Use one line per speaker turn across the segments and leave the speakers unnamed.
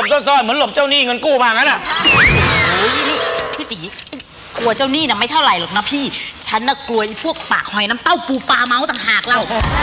ซ่อนๆเหมือนหลบเจ้าหนี้เงินกู้มางั้นอ่ะ
โอ้ยนี่พี่ตีกลัวเจ้าหนี้น่ะไม่เท่าไหร่หรอกนะพี่ฉันน่ะกลัวไอ้พวกปากหอยน้ำเต้าปูปลาเมาต่างหากเรา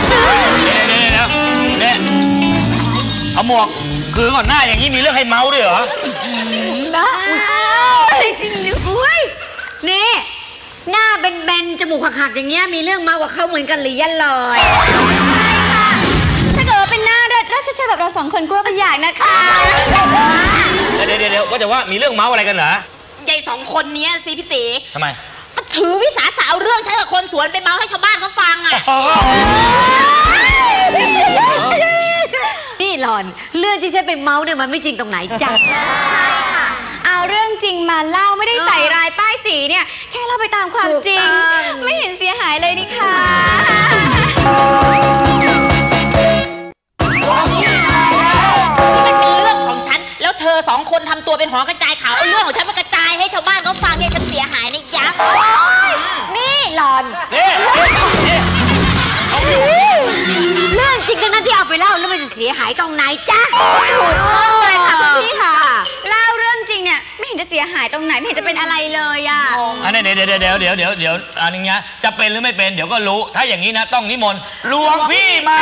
เนี่ยเอาหมวกคือก่อนหน้าอย่างนี้มีเรื่องให้เมาด้วยเหรอ
ได้อุ้ยนี่หน้าเบนๆจมูกหักๆอย่างเงี้ยมีเรื่องเมากับเขาเหมือนกันหรือยันลอยถ้าเกิดว่าเป็นหน้าราชแบบเรา2 คนกลัวเป็นอย่างนะคะ
เดี๋ยวว่ามีเรื่องเมาอะไรกันเหร
อยาย2 คนนี้สิพี่ตี
ทำไม
มันถือวิสาสะเอาเรื่องฉันกับคนสวนไปเมาให้ชาวบ้านเขาฟังอ่ะ
นี่หลอนเรื่องที่ฉันไปเมาเนี่ยมันไม่จริงตรงไหนจ้ะใช่ค่ะเอาเรื่องจริงมาเล่าไม่ได้ใส่รายป้ายสีเนี่ยแค่เล่าไปตามความจริงไม่เห็นเสียหายเลยนี่ค่ะ
นี่มันเป็นเรื่องของฉันแล้วเธอ2 คนทำตัวเป็นหอกระจายข่าวเอาเรื่องของฉันมากระจายให้ชาวบ้านเขาฟังเนี่ยจะเสียหายในยักษ์
นี่หลอนเรื่องจริงกันนะที่เอาไปเล่าแล้วมันจะเสียหายตรงไหนจ๊ะถูกต้องเลยค่ะพี่ค่ะเล่าเรื่องจริงเนี่ยไม่เห็นจะเสียหายตรงไหนไม่เห็นจะเป็นอะไรเลยอ่ะ
อันนี้เดี๋ยวอันนี้นะจะเป็นหรือไม่เป็นเดี๋ยวก็รู้ถ้าอย่างนี้นะต้องนิมนต์หลวงพี่มา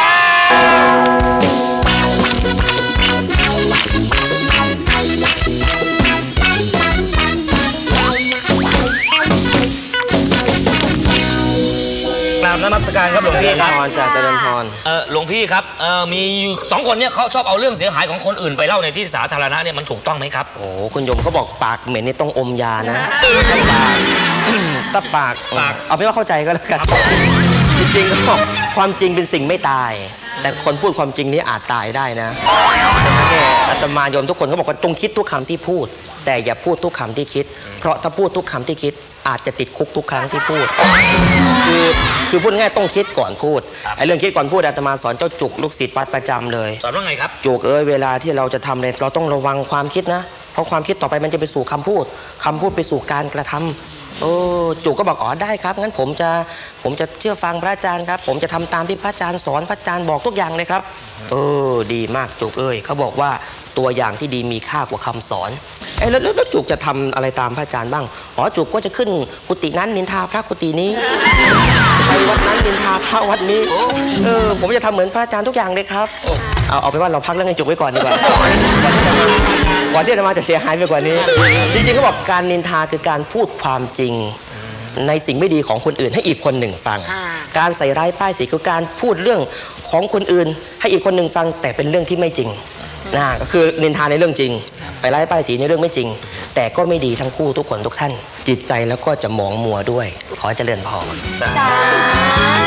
นมัสการครับหลวงพี่ครับ
จากเจริญพร
หลวงพี่ครับมีอยู่2 คนเนี่ยเขาชอบเอาเรื่องเสียหายของคนอื่นไปเล่าในที่สาธารณะเนี่ยมันถูกต้องไหมครับ
โอ้คุณโยมเขาบอกปากเหม็นนี่ต้องอมยานะถ้าปากเอาเป็นว่าเข้าใจก็แล้วกันจริงๆก็ความจริงเป็นสิ่งไม่ตายแต่คนพูดความจริงนี้อาจตายได้นะอาตมาโยมทุกคนเขาบอกว่าจงคิดทุกคำที่พูดแต่อย่าพูดทุกคำที่คิดเพราะถ้าพูดทุกคำที่คิดอาจจะติดคุกทุกครั้งที่พูดคือพูดง่ายต้องคิดก่อนพูดไอ้เรื่องคิดก่อนพูดอาตมาสอนเจ้าจุกลูกศิษย์วัดประจำเลย
สอนว่าไงครับ
จุกเวลาที่เราจะทำอะไรเราต้องระวังความคิดนะเพราะความคิดต่อไปมันจะไปสู่คำพูดไปสู่การกระทำจุกก็บอกอ๋อได้ครับงั้นผมจะเชื่อฟังพระอาจารย์ครับผมจะทำตามที่พระอาจารย์สอนพระอาจารย์บอกทุกอย่างเลยครับดีมากจุกเขาบอกว่าตัวอย่างที่ดีมีค่ากว่าคำสอนแล้วจุกจะทำอะไรตามพระอาจารย์บ้างจุกก็จะขึ้นกุฏินั้นนินทาพระกุฏินี้ไปวัดนั้นนินทาพระวัดนี้ผมจะทำเหมือนพระอาจารย์ทุกอย่างเลยครับเอาไปว่าเราพักเรื่องไอ้จุกไว้ก่อนดีกว่าก่อนที่จะมาจะเสียหายไปกว่านี้จริงๆเขาบอกการนินทาคือการพูดความจริงในสิ่งไม่ดีของคนอื่นให้อีกคนหนึ่งฟังการใส่ร้ายป้ายสีคือการพูดเรื่องของคนอื่นให้อีกคนหนึ่งฟังแต่เป็นเรื่องที่ไม่จริงก็คือนินทาในเรื่องจริงใส่ร้ายป้ายสีในเรื่องไม่จริงแต่ก็ไม่ดีทั้งคู่ทุกคนทุกท่านจิตใจแล้วก็จะหมองมัวด้วยขอเจริญพร